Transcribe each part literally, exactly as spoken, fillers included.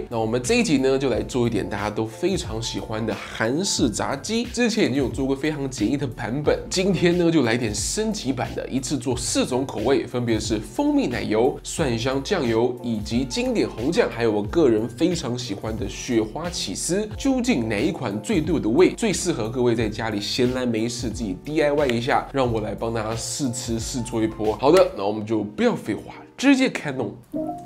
那我们这一集呢，就来做一点大家都非常喜欢的韩式炸鸡。之前已经有做过非常简易的版本，今天呢就来点升级版的，一次做四种口味，分别是蜂蜜奶油、蒜香酱油以及经典红酱，还有我个人非常喜欢的雪花起司。究竟哪一款最对我的胃，最适合各位在家里闲来没事自己 D I Y 一下？让我来帮大家试吃试做一波。好的，那我们就不要废话，直接开弄。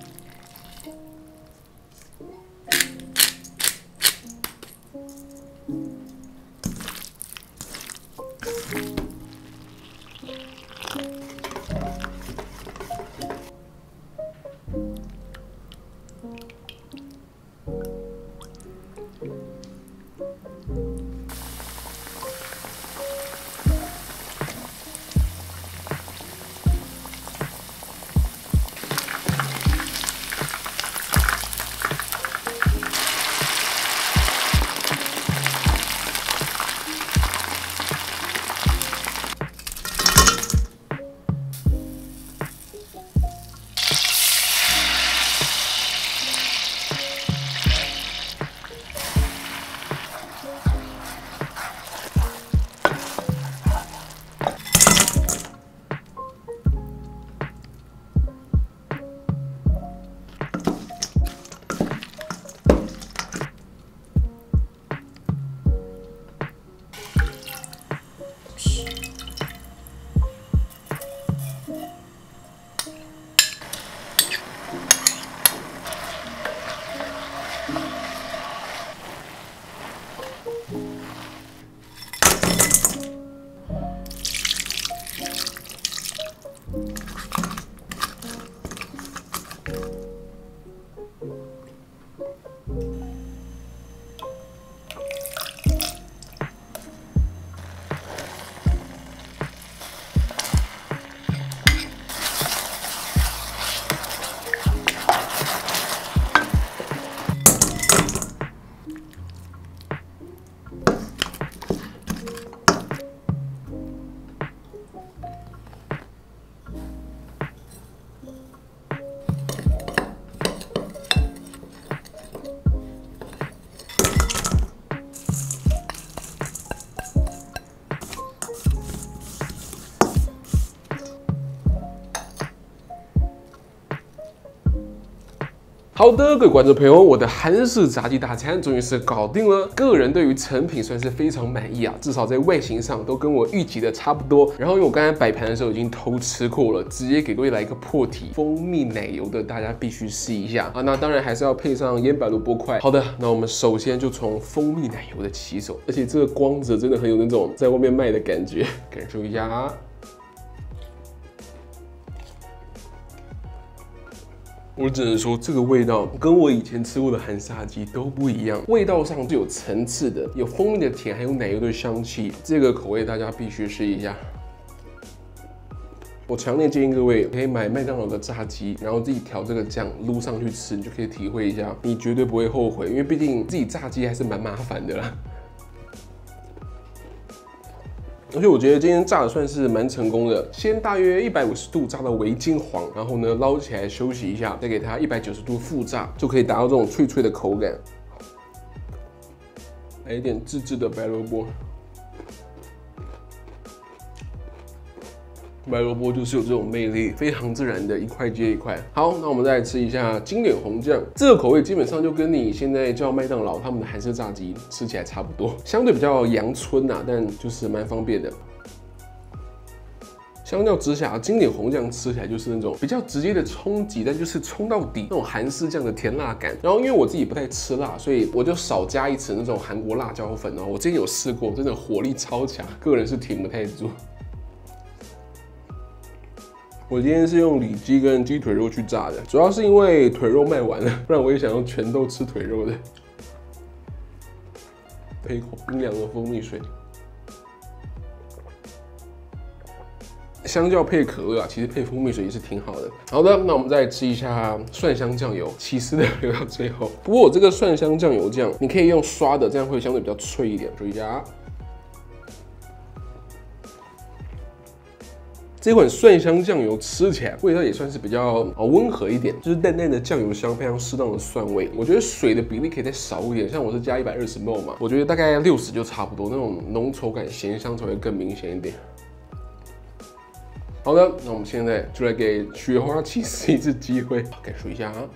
好的，各位观众朋友，我的韩式炸鸡大餐终于是搞定了。个人对于成品算是非常满意啊，至少在外形上都跟我预期的差不多。然后因为我刚才摆盘的时候已经偷吃过了，直接给各位来一个破题，蜂蜜奶油的，大家必须试一下啊。那当然还是要配上腌白萝卜块。好的，那我们首先就从蜂蜜奶油的起手，而且这个光泽真的很有那种在外面卖的感觉，感受一下。我只能说，这个味道跟我以前吃过的韩式炸鸡都不一样，味道上是有层次的，有蜂蜜的甜，还有奶油的香气。这个口味大家必须试一下。我强烈建议各位可以买麦当劳的炸鸡，然后自己调这个酱撸上去吃，你就可以体会一下，你绝对不会后悔，因为毕竟自己炸鸡还是蛮麻烦的啦。而且我觉得今天炸的算是蛮成功的，先大约一百五十度炸到微金黄，然后呢捞起来休息一下，再给它一百九十度复炸，就可以达到这种脆脆的口感。来一点自制的白萝卜，白萝卜就是有这种魅力，非常自然的一块接一块。好，那我们再来吃一下经典红酱，这个口味基本上就跟你现在叫麦当劳他们的韩式炸鸡吃起来差不多，相对比较阳春啊，但就是蛮方便的。相较之下，经典红酱吃起来就是那种比较直接的冲击，但就是冲到底那种韩式酱的甜辣感。然后因为我自己不太吃辣，所以我就少加一层那种韩国辣椒粉哦。我之前有试过，真的火力超强，个人是挺不太住。我今天是用里脊跟鸡腿肉去炸的，主要是因为腿肉卖完了，不然我也想用全都吃腿肉的。配一口冰凉的蜂蜜水。相较配可乐啊，其实配蜂蜜水也是挺好的。好的，那我们再来吃一下蒜香酱油，起司的留到最后。不过我这个蒜香酱油酱，你可以用刷的，这样会相对比较脆一点。注意一下。 这款蒜香酱油吃起来味道也算是比较啊温和一点，就是淡淡的酱油香，非常适当的蒜味。我觉得水的比例可以再少一点，像我是加一百二十 ml 嘛，我觉得大概六十就差不多，那种浓稠感、咸香才会更明显一点。好的，那我们现在就来给雪花起司一次机会，感受一下啊。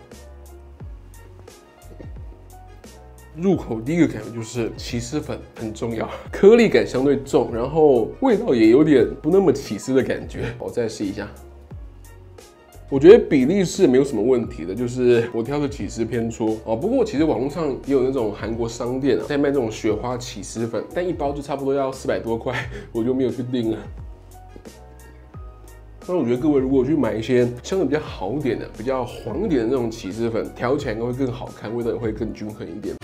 入口第一个感觉就是起司粉很重要，颗粒感相对重，然后味道也有点不那么起司的感觉。我再试一下，我觉得比例是没有什么问题的，就是我挑的起司偏粗哦。不过其实网络上也有那种韩国商店啊，在卖这种雪花起司粉，但一包就差不多要四百多块，我就没有去订了。那我觉得各位如果去买一些相对比较好一点的、比较黄一点的那种起司粉，调起来应该会更好看，味道也会更均衡一点。